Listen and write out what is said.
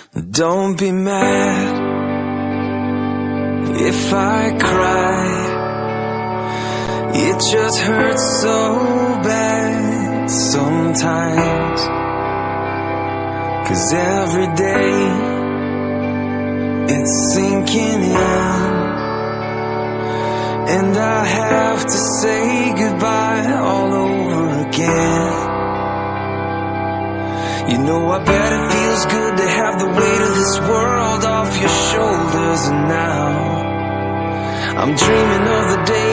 Don't be mad if I cry. It just hurts so bad sometimes, 'cause every day it's sinking in, and I have to say goodbye all over again. You know, I bet it feels good to have the weight of this world off your shoulders. And now I'm dreaming of the day